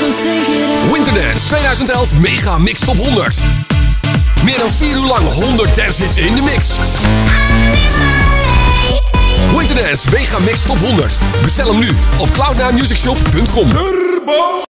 Winterdance 2011 Mega Mix Top 100. Meer dan 4 uur lang 100 dance hits in de mix. Winterdance Mega Mix Top 100. Bestel hem nu op cloud9musicshop.com.